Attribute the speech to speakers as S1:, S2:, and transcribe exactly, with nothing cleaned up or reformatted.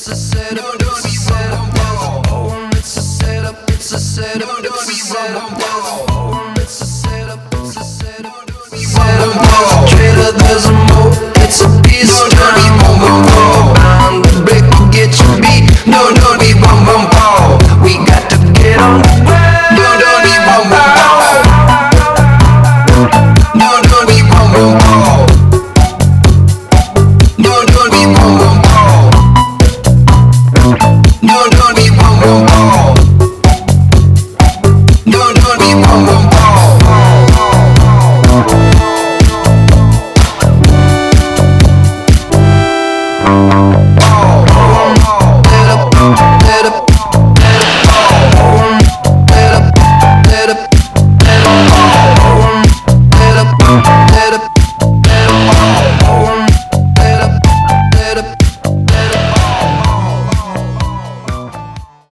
S1: it's a setup, it's a setup. Oh, it's a setup, it's a setup, it's a setup. Oh, it's a setup, it's a setup, it's a setup.